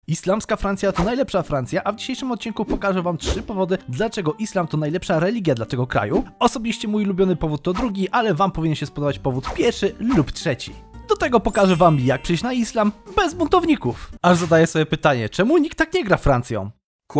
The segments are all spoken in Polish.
Islamska Francja to najlepsza Francja, a w dzisiejszym odcinku pokażę wam 3 powody, dlaczego islam to najlepsza religia dla tego kraju. Osobiście mój ulubiony powód to drugi, ale wam powinien się spodobać powód pierwszy lub trzeci. Do tego pokażę wam, jak przyjść na islam bez buntowników. Aż zadaję sobie pytanie, czemu nikt tak nie gra Francją?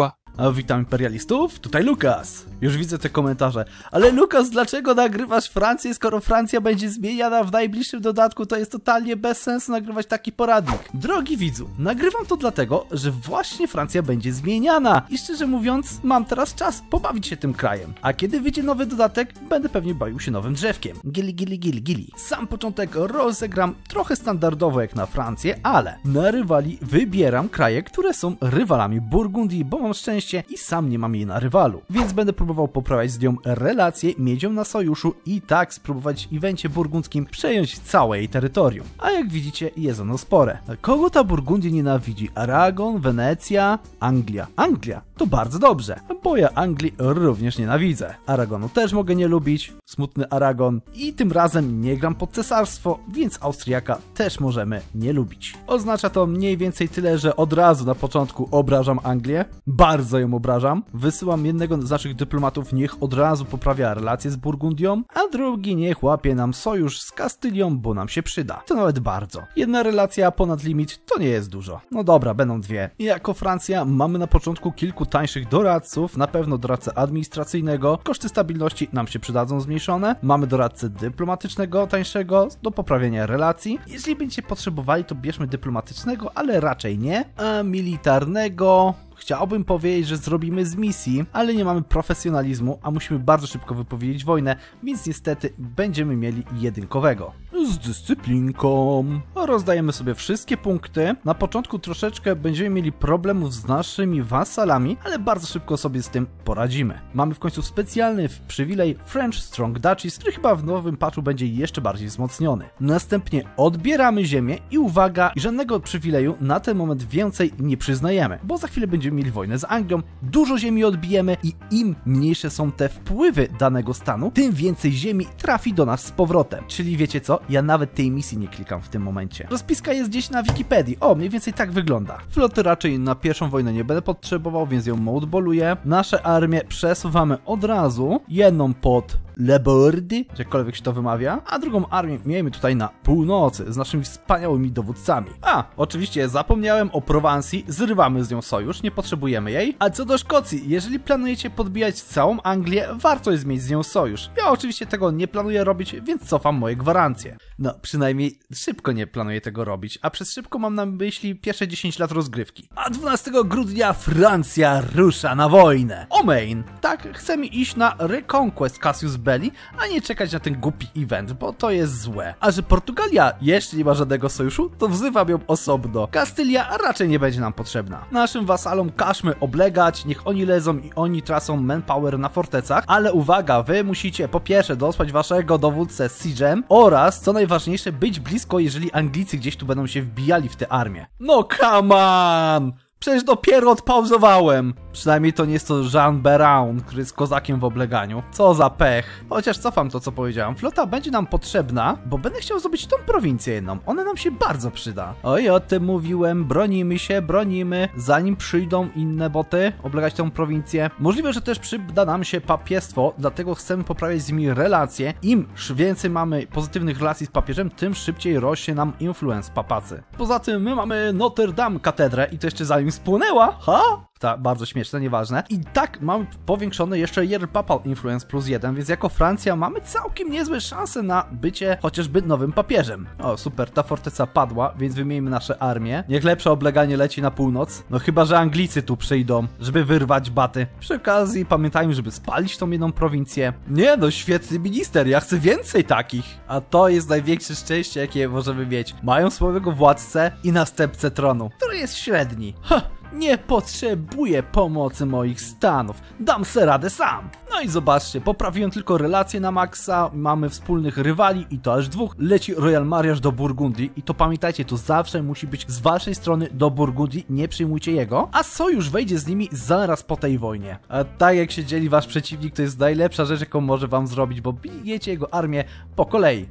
A witam imperialistów, tutaj Lukas. Już widzę te komentarze. Ale Lukas, dlaczego nagrywasz Francję, skoro Francja będzie zmieniana w najbliższym dodatku? To jest totalnie bez sensu nagrywać taki poradnik. Drogi widzu, nagrywam to dlatego, że właśnie Francja będzie zmieniana. I szczerze mówiąc, mam teraz czas pobawić się tym krajem. A kiedy wyjdzie nowy dodatek, będę pewnie bawił się nowym drzewkiem. Gili. Sam początek rozegram trochę standardowo jak na Francję, ale na rywali wybieram kraje, które są rywalami Burgundii, bo mam szczęście i sam nie mam jej na rywalu. Więc będę próbował poprawiać z nią relacje, mieć ją na sojuszu i tak spróbować w evencie burgundzkim przejąć całe jej terytorium. A jak widzicie, jest ono spore. Kogo ta Burgundia nienawidzi? Aragon, Wenecja, Anglia. Anglia to bardzo dobrze, bo ja Anglii również nienawidzę. Aragonu też mogę nie lubić, smutny Aragon. I tym razem nie gram pod cesarstwo, więc Austriaka też możemy nie lubić. Oznacza to mniej więcej tyle, że od razu na początku obrażam Anglię. Bardzo ją obrażam. Wysyłam jednego z naszych dyplomatów, niech od razu poprawia relacje z Burgundią, a drugi niech łapie nam sojusz z Kastylią, bo nam się przyda. To nawet bardzo. Jedna relacja ponad limit to nie jest dużo. No dobra, będą dwie. I jako Francja mamy na początku kilku tańszych doradców, na pewno doradcę administracyjnego, koszty stabilności nam się przydadzą zmniejszone, mamy doradcę dyplomatycznego tańszego do poprawienia relacji. Jeżeli będziecie potrzebowali, to bierzmy dyplomatycznego, ale raczej nie, a militarnego chciałbym powiedzieć, że zrobimy z misji, ale nie mamy profesjonalizmu, a musimy bardzo szybko wypowiedzieć wojnę, więc niestety będziemy mieli jedynkowego. Z dyscyplinką. Rozdajemy sobie wszystkie punkty. Na początku troszeczkę będziemy mieli problemów z naszymi wasalami, ale bardzo szybko sobie z tym poradzimy. Mamy w końcu specjalny przywilej French Strong Duchies, który chyba w nowym patchu będzie jeszcze bardziej wzmocniony. Następnie odbieramy ziemię i uwaga, żadnego przywileju na ten moment więcej nie przyznajemy, bo za chwilę będziemy mieli wojnę z Anglią, dużo ziemi odbijemy i im mniejsze są te wpływy danego stanu, tym więcej ziemi trafi do nas z powrotem. Czyli wiecie co? Ja nawet tej misji nie klikam w tym momencie. Rozpiska jest gdzieś na Wikipedii. O, mniej więcej tak wygląda. Floty raczej na pierwszą wojnę nie będę potrzebował, więc ją modboluję. Nasze armie przesuwamy od razu. Jedną pod Le Bordy, jakkolwiek się to wymawia, a drugą armię miejmy tutaj na północy z naszymi wspaniałymi dowódcami. A, oczywiście zapomniałem o Prowansji, zrywamy z nią sojusz, nie potrzebujemy jej. A co do Szkocji, jeżeli planujecie podbijać całą Anglię, warto jest mieć z nią sojusz. Ja oczywiście tego nie planuję robić, więc cofam moje gwarancje. No, przynajmniej szybko nie planuję tego robić, a przez szybko mam na myśli pierwsze 10 lat rozgrywki. A 12 grudnia Francja rusza na wojnę. O main! Tak, chcemy iść na Reconquest Cassius Belli, a nie czekać na ten głupi event, bo to jest złe. A że Portugalia jeszcze nie ma żadnego sojuszu, to wzywam ją osobno. Kastylia raczej nie będzie nam potrzebna. Naszym wasalom każmy oblegać, niech oni lezą i oni tracą manpower na fortecach, ale uwaga, wy musicie po pierwsze dosłać waszego dowódcę z siege'em oraz, co najważniejsze, być blisko, jeżeli Anglicy gdzieś tu będą się wbijali w tę armię. No come on! Przecież dopiero odpauzowałem. Przynajmniej to nie jest to Jean Beraun, który jest kozakiem w obleganiu. Co za pech. Chociaż cofam to, co powiedziałem. Flota będzie nam potrzebna, bo będę chciał zdobyć tą prowincję jedną. Ona nam się bardzo przyda. Oj, o tym mówiłem. Bronimy się, bronimy, zanim przyjdą inne boty oblegać tą prowincję. Możliwe, że też przyda nam się papiestwo, dlatego chcemy poprawiać z nimi relacje. Im więcej mamy pozytywnych relacji z papieżem, tym szybciej rośnie nam influence papacy. Poza tym my mamy Notre Dame katedrę i to jeszcze zanim spłonęła. Ha? Tak, bardzo śmieszne, nieważne. I tak mamy powiększony jeszcze Year Papal Influence +1, więc jako Francja mamy całkiem niezłe szanse na bycie chociażby nowym papieżem. O, super, ta forteca padła, więc wymieńmy nasze armię. Niech lepsze obleganie leci na północ. No chyba, że Anglicy tu przyjdą, żeby wyrwać baty. Przy okazji pamiętajmy, żeby spalić tą jedną prowincję. Nie no, świetny minister, ja chcę więcej takich. A to jest największe szczęście, jakie możemy mieć. Mają swojego władcę i następcę tronu, który jest średni. Ha! Nie potrzebuję pomocy moich stanów. Dam se radę sam. No i zobaczcie, poprawiłem tylko relacje na maksa, mamy wspólnych rywali i to aż dwóch. Leci Royal Mariage do Burgundii i to pamiętajcie, to zawsze musi być z waszej strony do Burgundii, nie przyjmujcie jego, a sojusz wejdzie z nimi zaraz po tej wojnie. A tak jak się dzieli wasz przeciwnik, to jest najlepsza rzecz, jaką może wam zrobić, bo bijecie jego armię po kolei.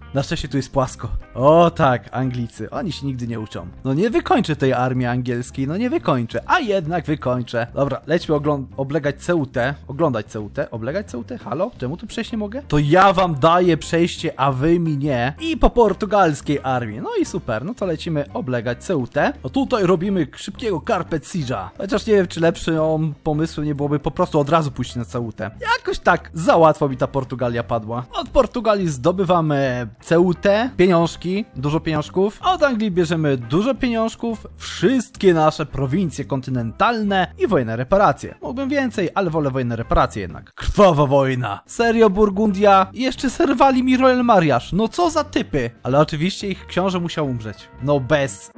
Na szczęście tu jest płasko. O tak, Anglicy, oni się nigdy nie uczą. No nie wykończę tej armii angielskiej, no nie wykończę, a jednak wykończę. Dobra, lećmy oblegać Ceutę. Oglądać Ceutę. Oblegać Ceutę? Halo? Czemu tu przejść nie mogę? To ja wam daję przejście, a wy mi nie. I po portugalskiej armii. No i super, no to lecimy oblegać Ceutę. No tutaj robimy szybkiego Carpet Siege'a. Chociaż nie wiem, czy lepszym pomysłem nie byłoby po prostu od razu pójść na Ceutę. Jakoś tak za łatwo mi ta Portugalia padła. Od Portugalii zdobywamy Ceutę, pieniążki, dużo pieniążków. Od Anglii bierzemy dużo pieniążków, wszystkie nasze prowincje kontynentalne i wojnę reparacje. Mógłbym więcej, ale wolę wojnę reparacje jednak. Krwawa wojna. Serio, Burgundia? Jeszcze serwali mi Royal Marriage. No co za typy. Ale oczywiście ich książę musiał umrzeć. No bez.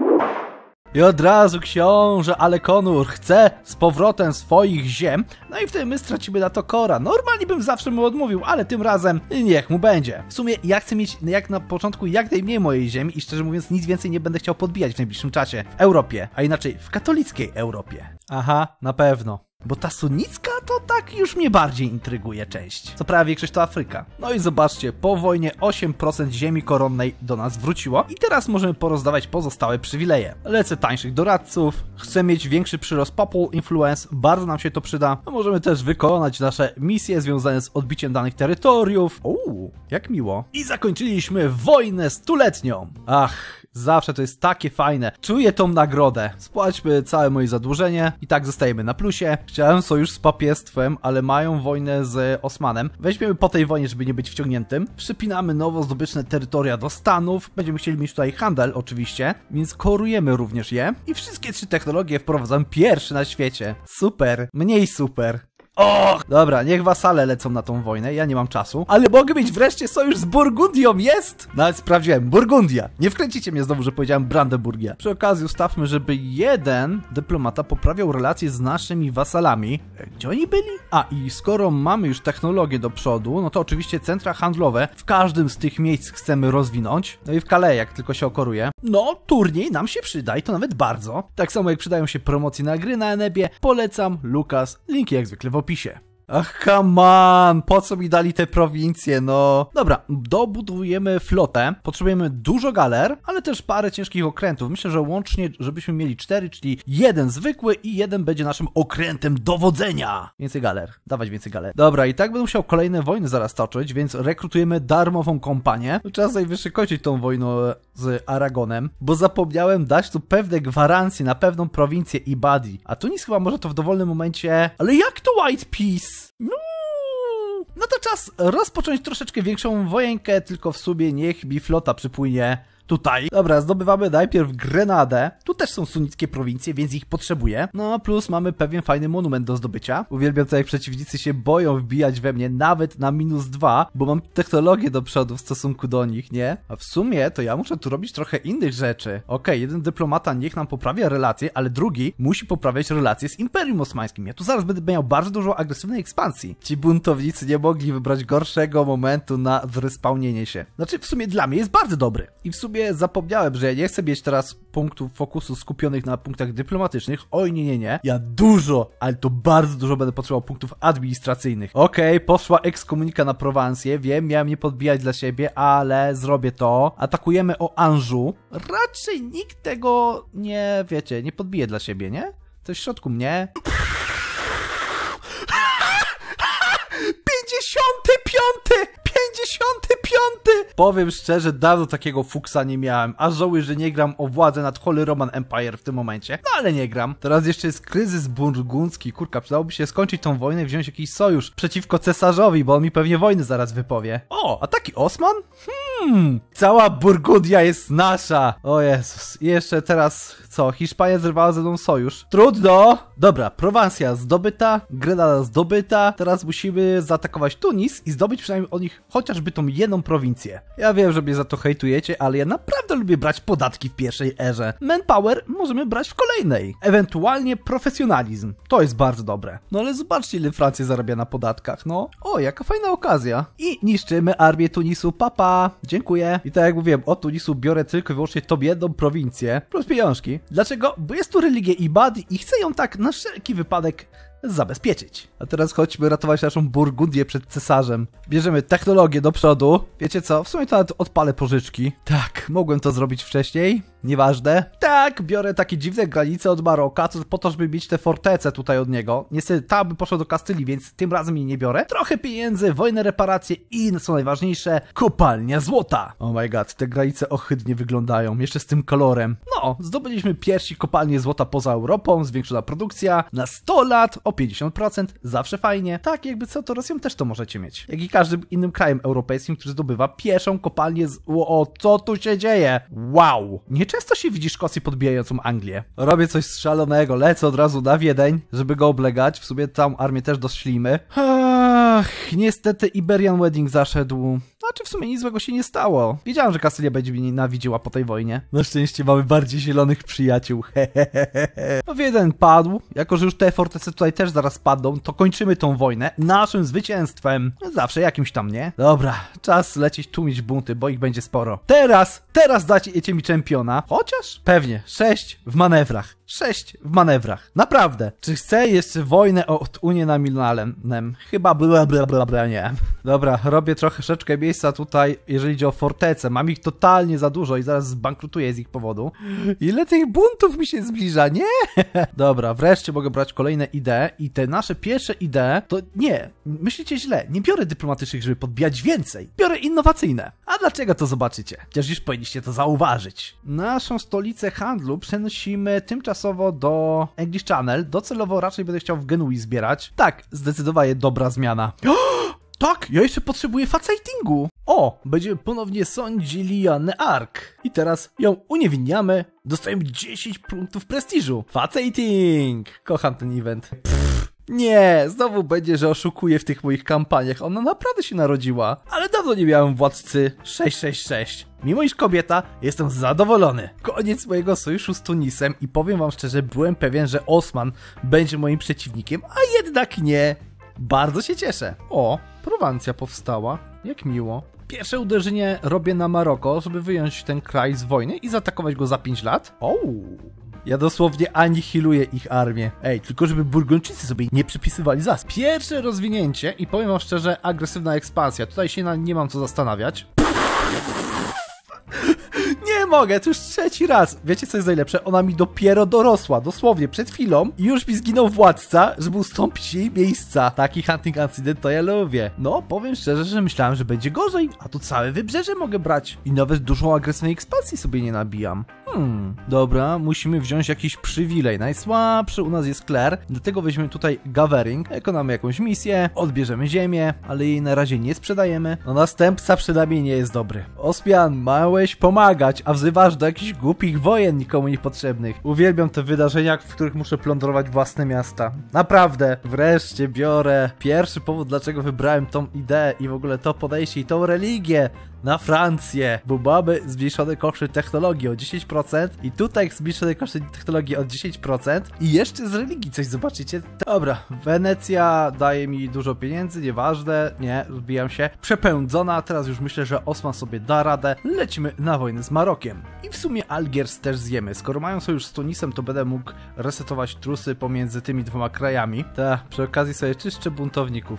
I od razu książę Alekonur chce z powrotem swoich ziem, no i wtedy my stracimy na to Kora. Normalnie bym zawsze mu odmówił, ale tym razem niech mu będzie. W sumie ja chcę mieć jak na początku jak najmniej mojej ziemi i szczerze mówiąc nic więcej nie będę chciał podbijać w najbliższym czasie w Europie, a inaczej w katolickiej Europie. Aha, na pewno. Bo ta sunnicka to tak już mnie bardziej intryguje część. Co prawie większość to Afryka. No i zobaczcie, po wojnie 8% ziemi koronnej do nas wróciło i teraz możemy porozdawać pozostałe przywileje. Lecę tańszych doradców, chcę mieć większy przyrost Papal Influence, bardzo nam się to przyda. A możemy też wykonać nasze misje związane z odbiciem danych terytoriów. Jak miło. I zakończyliśmy wojnę stuletnią. Ach. Zawsze to jest takie fajne. Czuję tą nagrodę. Spłaćmy całe moje zadłużenie i tak zostajemy na plusie. Chciałem sojusz z papiestwem, ale mają wojnę z Osmanem. Weźmiemy po tej wojnie, żeby nie być wciągniętym. Przypinamy nowo zdobyczne terytoria do Stanów. Będziemy chcieli mieć tutaj handel oczywiście, więc korujemy również je. I wszystkie 3 technologie wprowadzam pierwszy na świecie. Super. Mniej super. Dobra, niech wasale lecą na tą wojnę, ja nie mam czasu. Ale mogę mieć wreszcie sojusz z Burgundią, jest? Nawet sprawdziłem, Burgundia. Nie wkręcicie mnie znowu, że powiedziałem Brandenburgia. Przy okazji ustawmy, żeby jeden dyplomata poprawiał relacje z naszymi wasalami. Gdzie oni byli? A i skoro mamy już technologię do przodu, no to oczywiście centra handlowe w każdym z tych miejsc chcemy rozwinąć. No i w Calais, jak tylko się okoruje. No, turniej nam się przyda i to nawet bardzo. Tak samo jak przydają się promocje na gry na Enebie, polecam Lukas, linki jak zwykle w opisie. Ach, come on, po co mi dali te prowincje, no. Dobra, dobudujemy flotę, potrzebujemy dużo galer, ale też parę ciężkich okrętów. Myślę, że łącznie, żebyśmy mieli 4, czyli 1 zwykły i 1 będzie naszym okrętem dowodzenia. Więcej galer, dawać więcej galer. Dobra, i tak będę musiał kolejne wojny zaraz toczyć, więc rekrutujemy darmową kompanię. Czas najwyższy kończyć tą wojnę z Aragonem, bo zapomniałem dać tu pewne gwarancje na pewną prowincję Ibadi. A Tunis chyba może to w dowolnym momencie... Ale jak to White Peace? No to czas rozpocząć troszeczkę większą wojenkę, tylko w sumie niech mi flota przypłynie tutaj. Dobra, zdobywamy najpierw Grenadę. Tu też są sunnickie prowincje, więc ich potrzebuję. No plus mamy pewien fajny monument do zdobycia. Uwielbiam to, jak przeciwnicy się boją wbijać we mnie nawet na -2, bo mam technologię do przodu w stosunku do nich, nie? A w sumie to ja muszę tu robić trochę innych rzeczy. Okej, jeden dyplomata niech nam poprawia relacje, ale drugi musi poprawiać relacje z Imperium Osmańskim. Ja tu zaraz będę miał bardzo dużo agresywnej ekspansji. Ci buntownicy nie mogli wybrać gorszego momentu na zrespawnienie się. Znaczy, w sumie dla mnie jest bardzo dobry. I w sumie zapomniałem, że ja nie chcę mieć teraz punktów fokusu skupionych na punktach dyplomatycznych. Oj, nie. Ja dużo, ale to bardzo dużo będę potrzebował punktów administracyjnych. Okej, poszła ekskomunika na Prowansję. Wiem, miałem nie podbijać dla siebie, ale zrobię to. Atakujemy o Anjou. Raczej nikt tego nie, wiecie, nie podbije dla siebie, nie? Coś w środku mnie. 55! Powiem szczerze, dawno takiego fuksa nie miałem, a żałuję, że nie gram o władzę nad Holy Roman Empire w tym momencie. No ale nie gram. Teraz jeszcze jest kryzys burgundzki. Kurka, przydałoby się skończyć tą wojnę i wziąć jakiś sojusz przeciwko cesarzowi, bo on mi pewnie wojny zaraz wypowie. O, a taki Osman? Cała Burgundia jest nasza. O Jezus. I jeszcze teraz, co? Hiszpania zerwała ze mną sojusz. Trudno. Dobra, Prowansja zdobyta, Grenada zdobyta. Teraz musimy zaatakować Tunis i zdobyć przynajmniej od nich chociażby tą jedną prowincję. Ja wiem, że mnie za to hejtujecie, ale ja naprawdę lubię brać podatki w pierwszej erze. Manpower możemy brać w kolejnej. Ewentualnie profesjonalizm. To jest bardzo dobre. No ale zobaczcie, ile Francja zarabia na podatkach, no. O, jaka fajna okazja. I niszczymy armię Tunisu, papa. Dziękuję. I tak jak mówiłem, od Tunisu biorę tylko i wyłącznie tą jedną prowincję. Plus pieniążki. Dlaczego? Bo jest tu religia Ibadi i chcę ją tak na wszelki wypadek zabezpieczyć. A teraz chodźmy ratować naszą Burgundię przed cesarzem. Bierzemy technologię do przodu. Wiecie co? W sumie to nawet odpalę pożyczki. Tak, mogłem to zrobić wcześniej. Nieważne. Tak, biorę takie dziwne granice od Maroka, po to, żeby mieć te fortece tutaj od niego. Niestety, ta by poszła do Kastylii, więc tym razem jej nie biorę. Trochę pieniędzy, wojnę, reparacje i, co najważniejsze, kopalnia złota. Oh my god, te granice ohydnie wyglądają, jeszcze z tym kolorem. No, zdobyliśmy pierwsi kopalnie złota poza Europą, zwiększona produkcja na 100 lat o 50%, zawsze fajnie. Tak, jakby co, to Rosją też to możecie mieć. Jak i każdym innym krajem europejskim, który zdobywa pierwszą kopalnię o, co tu się dzieje? Wow! Nieczęsto się widzi Szkocję podbijającą Anglię. Robię coś szalonego, lecę od razu na Wiedeń, żeby go oblegać. W sumie tam armię też doszlimy. Ach, niestety Iberian Wedding zaszedł. Znaczy w sumie nic złego się nie stało. Wiedziałem, że Kastylia będzie mnie nienawidziła po tej wojnie. Na szczęście mamy bardziej zielonych przyjaciół. No Wiedeń padł. Jako że już te fortece tutaj też zaraz padną, to kończymy tą wojnę naszym zwycięstwem. Zawsze jakimś tam, nie? Dobra, czas lecieć tłumić bunty, bo ich będzie sporo. Teraz dajcie mi czempiona. Chociaż pewnie 6 w manewrach. 6 w manewrach. Naprawdę. Czy chcę jeszcze wojnę od Unię na Milananem? Chyba bla nie. Dobra, robię troszeczkę miejsca tutaj, jeżeli idzie o fortece. Mam ich totalnie za dużo i zaraz zbankrutuję z ich powodu. Ile tych buntów mi się zbliża, nie? Dobra, wreszcie mogę brać kolejne idee i te nasze pierwsze idee to nie, myślicie źle. Nie biorę dyplomatycznych, żeby podbijać więcej. Biorę innowacyjne. A dlaczego to zobaczycie? Chociaż już powinniście to zauważyć. Naszą stolicę handlu przenosimy tymczasowo do English Channel. Docelowo raczej będę chciał w Genui zbierać. Tak, zdecydowanie dobra zmiana. Tak, ja jeszcze potrzebuję facettingu. O, będziemy ponownie sądzili Janę Ark. I teraz ją uniewinniamy. Dostajemy 10 punktów prestiżu. Facetting! Kocham ten event. Nie, znowu będzie, że oszukuję w tych moich kampaniach. Ona naprawdę się narodziła. Ale dawno nie miałem władcy 666. Mimo iż kobieta, jestem zadowolony. Koniec mojego sojuszu z Tunisem i powiem wam szczerze, byłem pewien, że Osman będzie moim przeciwnikiem, a jednak nie. Bardzo się cieszę. O, Prowancja powstała. Jak miło. Pierwsze uderzenie robię na Maroko, żeby wyjąć ten kraj z wojny i zaatakować go za 5 lat. Ja dosłownie anihiluję ich armię. Ej, tylko żeby Burgundczycy sobie nie przypisywali zasad. Pierwsze rozwinięcie i powiem wam szczerze, agresywna ekspansja. Tutaj się nie mam co zastanawiać. Nie mogę, to już trzeci raz. Wiecie co jest najlepsze? Ona mi dopiero dorosła, dosłownie przed chwilą i już mi zginął władca, żeby ustąpić jej miejsca. Taki hunting incident to ja lubię. No, powiem szczerze, że myślałem, że będzie gorzej, a tu całe wybrzeże mogę brać. I nawet dużą agresywnej ekspansji sobie nie nabijam. Dobra, musimy wziąć jakiś przywilej. Najsłabszy u nas jest Claire, dlatego weźmiemy tutaj Gathering, wykonamy jakąś misję, odbierzemy ziemię, ale jej na razie nie sprzedajemy. No następca przynajmniej nie jest dobry. Osmian, małeś pomagać, a wzywasz do jakichś głupich wojen nikomu niepotrzebnych. Uwielbiam te wydarzenia, w których muszę plądrować własne miasta. Naprawdę. Wreszcie biorę pierwszy powód, dlaczego wybrałem tą ideę i w ogóle to podejście i tą religię na Francję, bo mamy zmniejszone koszty technologii o 10% i tutaj zmniejszone koszty technologii o 10% i jeszcze z religii coś zobaczycie. Dobra, Wenecja daje mi dużo pieniędzy, nieważne, nie, zbijam się. Przepędzona, teraz już myślę, że Osman sobie da radę. Lecimy na wojnę z Marokiem. I w sumie Algiers też zjemy. Skoro mają sojusz z Tunisem, to będę mógł resetować trusy pomiędzy tymi dwoma krajami. Przy okazji sobie czyszczę buntowników.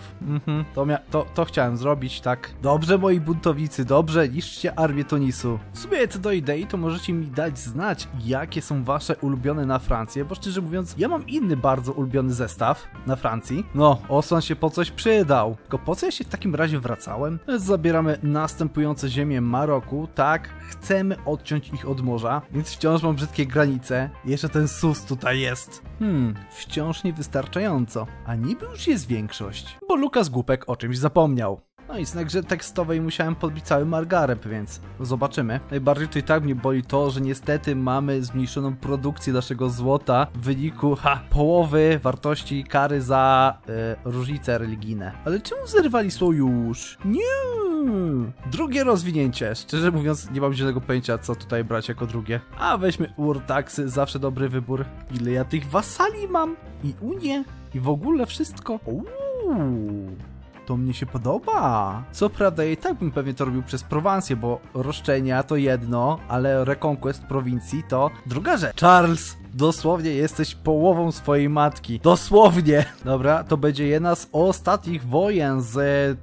To chciałem zrobić, tak. Dobrze, moi buntownicy, dobrze, niszczcie armię Tunisu. W sumie co do idei, to możecie mi dać znać, jakie są wasze ulubione na Francję, bo szczerze mówiąc, ja mam inny bardzo ulubiony zestaw na Francji. No, Osman się po coś przydał. Tylko po co ja się w takim razie wracałem? Zabieramy następujące ziemie Maroku. Tak, chcemy odciąć ich od morza, więc wciąż mam brzydkie granice. Jeszcze ten sus tutaj jest. Wciąż niewystarczająco. A niby już jest większość. Bo Lukas Głupek o czymś zapomniał. No i na grze tekstowej musiałem podbić cały margareb, więc zobaczymy. Najbardziej to i tak mnie boli to, że niestety mamy zmniejszoną produkcję naszego złota w wyniku połowy wartości kary za różnice religijne. Ale czemu zerwali sojusz? Nie! Drugie rozwinięcie. Szczerze mówiąc, nie mam zielonego pojęcia, co tutaj brać jako drugie. A weźmy urtaksy, zawsze dobry wybór. Ile ja tych wasali mam? I Unię? I w ogóle wszystko? To mnie się podoba. Co prawda i tak bym pewnie to robił przez Prowancję, bo roszczenia to jedno, ale reconquest prowincji to druga rzecz. Charles, Dosłownie jesteś połową swojej matki. Dosłownie. Dobra, to będzie jedna z ostatnich wojen z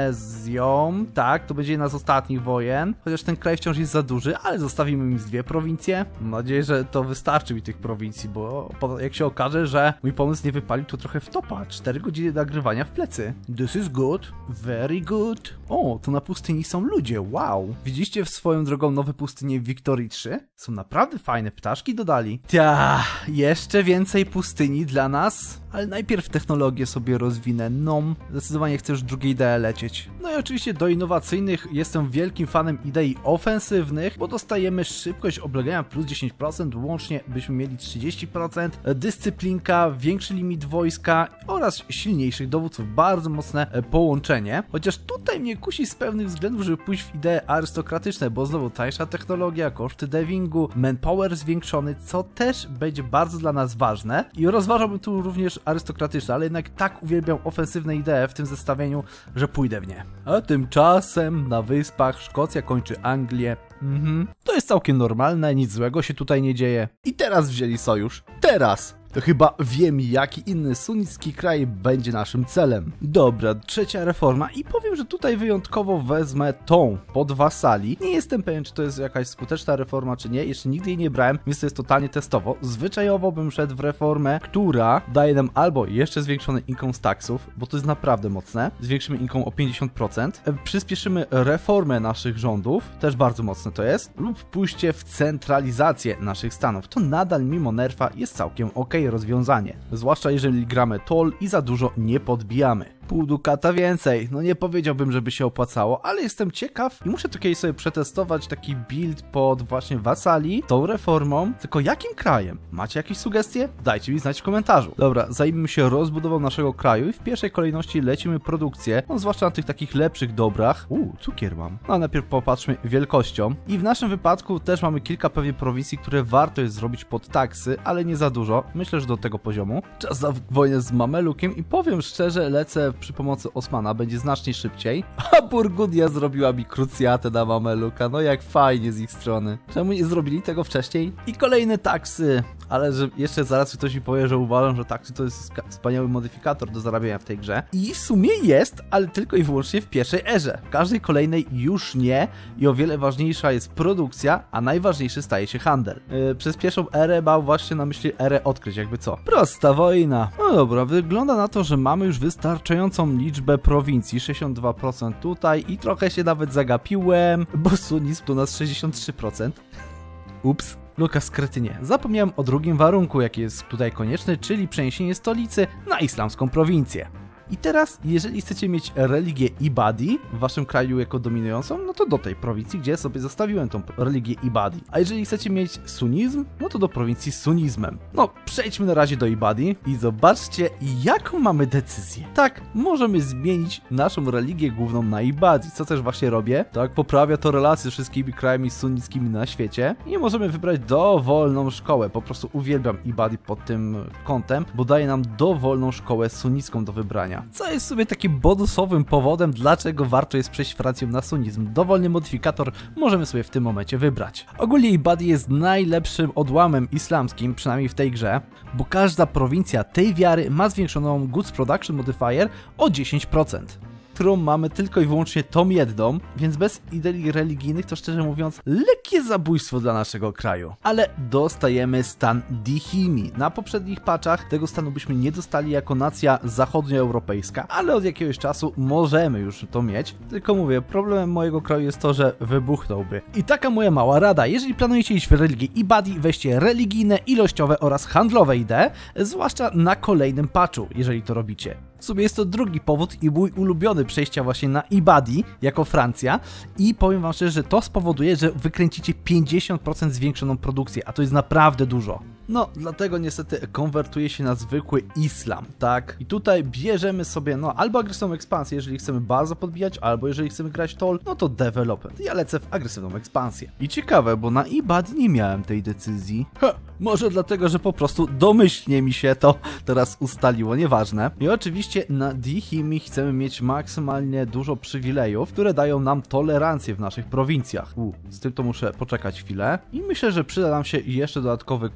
Tunezją. Tak, to będzie jedna z ostatnich wojen. Chociaż ten kraj wciąż jest za duży, ale zostawimy im z 2 prowincje. Mam nadzieję, że to wystarczy mi tych prowincji, bo jak się okaże, że mój pomysł nie wypalił, to trochę wtopa. 4 godziny nagrywania w plecy. This is good. Very good. O, to na pustyni są ludzie. Wow. Widzieliście w swoją drogą nowe pustynie w Victorii 3? Są naprawdę fajne, ptaszki dodali. Jeszcze więcej pustyni dla nas. Ale najpierw technologię sobie rozwinę. No, zdecydowanie chcę już drugiej idei lecieć. No i oczywiście do innowacyjnych jestem wielkim fanem idei ofensywnych, bo dostajemy szybkość oblegania plus 10%, łącznie byśmy mieli 30%, dyscyplinka, większy limit wojska oraz silniejszych dowódców. Bardzo mocne połączenie. Chociaż tutaj mnie kusi z pewnych względów, żeby pójść w idee arystokratyczne, bo znowu tańsza technologia, koszty devingu, manpower zwiększony, co też będzie bardzo dla nas ważne. I rozważałbym tu również arystokratyczne, ale jednak tak uwielbiam ofensywne idee w tym zestawieniu, że pójdę w nie. A tymczasem na wyspach Szkocja kończy Anglię. To jest całkiem normalne, nic złego się tutaj nie dzieje. I teraz wzięli sojusz. Teraz! To chyba wiem, jaki inny sunnicki kraj będzie naszym celem. Dobra, trzecia reforma i powiem, że tutaj wyjątkowo wezmę tą pod wasali. Nie jestem pewien, czy to jest jakaś skuteczna reforma, czy nie. Jeszcze nigdy jej nie brałem, więc to jest totalnie testowo. Zwyczajowo bym szedł w reformę, która daje nam albo jeszcze zwiększony income z taksów, bo to jest naprawdę mocne. Zwiększymy income o 50%. Przyspieszymy reformę naszych rządów, też bardzo mocne to jest. Lub pójście w centralizację naszych stanów. To nadal mimo nerfa jest całkiem ok rozwiązanie. Zwłaszcza jeżeli gramy toll i za dużo nie podbijamy. Pół dukata więcej. No nie powiedziałbym, żeby się opłacało, ale jestem ciekaw i muszę to kiedyś sobie przetestować taki build pod właśnie wasali, tą reformą. Tylko jakim krajem? Macie jakieś sugestie? Dajcie mi znać w komentarzu. Dobra, zajmijmy się rozbudową naszego kraju i w pierwszej kolejności lecimy produkcję, no zwłaszcza na tych takich lepszych dobrach. Cukier mam. No a najpierw popatrzmy wielkością. I w naszym wypadku też mamy kilka pewnie prowincji, które warto jest zrobić pod taksy, ale nie za dużo. Myślę, że do tego poziomu. Czas na wojnę z Mamelukiem i powiem szczerze, lecę przy pomocy Osmana, będzie znacznie szybciej. A Burgundia zrobiła mi krucjatę na Mameluka, no jak fajnie z ich strony. Czemu nie zrobili tego wcześniej? I kolejne taksy, ale że jeszcze zaraz ktoś mi powie, że uważam, że taksy to jest wspaniały modyfikator do zarabiania w tej grze. I w sumie jest, ale tylko i wyłącznie w pierwszej erze. W każdej kolejnej już nie i o wiele ważniejsza jest produkcja, a najważniejszy staje się handel. Przez pierwszą erę mam właśnie na myśli erę odkryć, jakby co. Prosta wojna. No dobra, wygląda na to, że mamy już wystarczającą liczbę prowincji, 62% tutaj i trochę się nawet zagapiłem, bo sunnizm to nas 63%. Ups. Lukas kretynie. Zapomniałem o drugim warunku, jaki jest tutaj konieczny, czyli przeniesienie stolicy na islamską prowincję. I teraz, jeżeli chcecie mieć religię Ibadi w waszym kraju jako dominującą, no to do tej prowincji, gdzie sobie zostawiłem tą religię Ibadi. A jeżeli chcecie mieć sunnizm, no to do prowincji z sunnizmem. No, przejdźmy na razie do Ibadi i zobaczcie, jaką mamy decyzję. Tak, możemy zmienić naszą religię główną na Ibadi, co też właśnie robię. Tak, poprawia to relacje z wszystkimi krajami sunnickimi na świecie i możemy wybrać dowolną szkołę. Po prostu uwielbiam Ibadi pod tym kątem, bo daje nam dowolną szkołę sunnicką do wybrania. Co jest sobie takim bonusowym powodem, dlaczego warto jest przejść Francją na sunnizm. Dowolny modyfikator możemy sobie w tym momencie wybrać. Ogólnie Ibadi jest najlepszym odłamem islamskim, przynajmniej w tej grze, bo każda prowincja tej wiary ma zwiększoną Goods Production Modifier o 10%. Którą mamy tylko i wyłącznie tą jedną, więc bez idei religijnych to szczerze mówiąc lekkie zabójstwo dla naszego kraju. Ale dostajemy stan Dihimi. Na poprzednich patchach tego stanu byśmy nie dostali jako nacja zachodnioeuropejska, ale od jakiegoś czasu możemy już to mieć. Tylko mówię, problemem mojego kraju jest to, że wybuchnąłby. I taka moja mała rada, jeżeli planujecie iść w religię Ibadi, weźcie religijne, ilościowe oraz handlowe idee, zwłaszcza na kolejnym patchu, jeżeli to robicie. W sumie jest to drugi powód i mój ulubiony przejścia właśnie na Ibadi jako Francja i powiem wam szczerze, że to spowoduje, że wykręcicie 50% zwiększoną produkcję, a to jest naprawdę dużo. No, dlatego niestety konwertuje się na zwykły islam, tak? I tutaj bierzemy sobie, no, albo agresywną ekspansję, jeżeli chcemy bardzo podbijać, albo jeżeli chcemy grać toll, no to development. Ja lecę w agresywną ekspansję. I ciekawe, bo na Ibadi nie miałem tej decyzji. Może dlatego, że po prostu domyślnie mi się to teraz ustaliło, nieważne. I oczywiście na Dihimi chcemy mieć maksymalnie dużo przywilejów, które dają nam tolerancję w naszych prowincjach. Z tym to muszę poczekać chwilę. I myślę, że przyda nam się jeszcze dodatkowy kupiec, żeby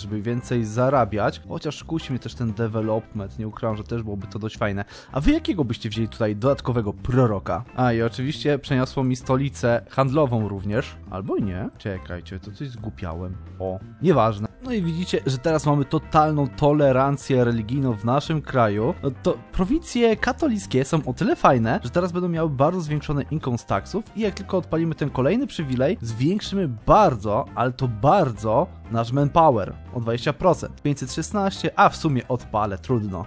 żeby więcej zarabiać. Chociaż kusi mnie też ten development, nie ukrywam, że też byłoby to dość fajne. A wy jakiego byście wzięli tutaj dodatkowego proroka? A i oczywiście przeniosło mi stolicę handlową również. Albo i nie. Czekajcie, to coś zgłupiałem. O, nieważne. No i widzicie, że teraz mamy totalną tolerancję religijną w naszym kraju. No to prowincje katolickie są o tyle fajne, że teraz będą miały bardzo zwiększone income taxów i jak tylko odpalimy ten kolejny przywilej, zwiększymy bardzo, ale to bardzo nasz manpower o 20%. 516, a w sumie odpalę, trudno.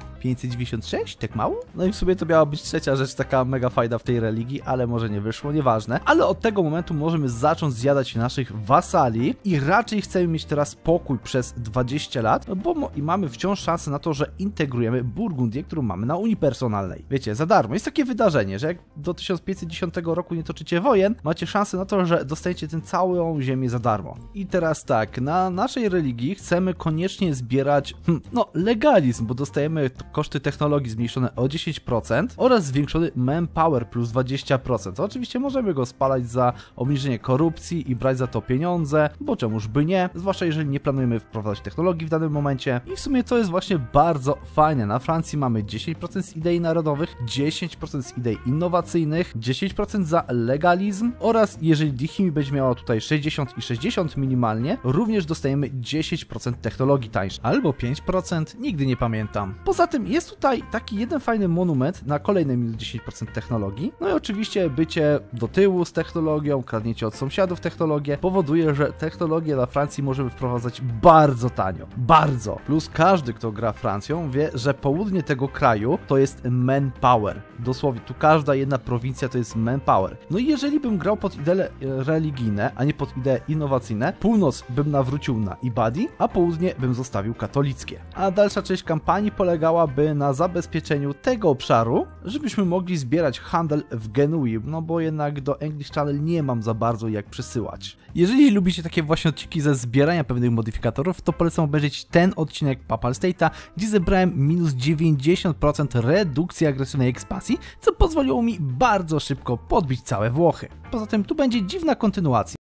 596? Tak mało? No i w sumie to miała być trzecia rzecz taka mega fajna w tej religii, ale może nie wyszło, nieważne. Ale od tego momentu możemy zacząć zjadać naszych wasali i raczej chcemy mieć teraz pokój przez 20 lat, bo mamy wciąż szansę na to, że integrujemy Burgundię, którą mamy na Unii Personalnej. Wiecie, za darmo. Jest takie wydarzenie, że jak do 1510 roku nie toczycie wojen, macie szansę na to, że dostajecie tę całą ziemię za darmo. I teraz tak, na naszej religii chcemy koniecznie zbierać, legalizm, bo dostajemy koszty technologii zmniejszone o 10% oraz zwiększony manpower plus 20%. Oczywiście możemy go spalać za obniżenie korupcji i brać za to pieniądze, bo czemuż by nie, zwłaszcza jeżeli nie planujemy wprowadzać technologii w danym momencie. I w sumie to jest właśnie bardzo fajne. Na Francji mamy 10% z idei narodowych, 10% z idei innowacyjnych, 10% za legalizm oraz jeżeli Dihimi będzie miała tutaj 60 i 60 minimalnie, również dostajemy 10% technologii tańszych. Albo 5%, nigdy nie pamiętam. Poza tym jest tutaj taki jeden fajny monument na kolejne minus 10% technologii. No i oczywiście bycie do tyłu z technologią, kradniecie od sąsiadów technologię, powoduje, że technologię dla Francji możemy wprowadzać bardzo tanio. Bardzo. Plus każdy, kto gra Francją, wie, że południe tego kraju to jest manpower. Dosłownie, tu każda jedna prowincja to jest manpower. No i jeżeli bym grał pod idee religijne, a nie pod idee innowacyjne, północ bym nawrócił na Ibadi, a południe bym zostawił katolickie. A dalsza część kampanii polegałaby na zabezpieczeniu tego obszaru, żebyśmy mogli zbierać handel w Genui, no bo jednak do English Channel nie mam za bardzo jak przesyłać. Jeżeli lubicie takie właśnie odcinki ze zbierania pewnych modyfikatorów, to polecam obejrzeć ten odcinek Papal State'a, gdzie zebrałem minus 90% redukcji agresywnej ekspansji, co pozwoliło mi bardzo szybko podbić całe Włochy. Poza tym tu będzie dziwna kontynuacja.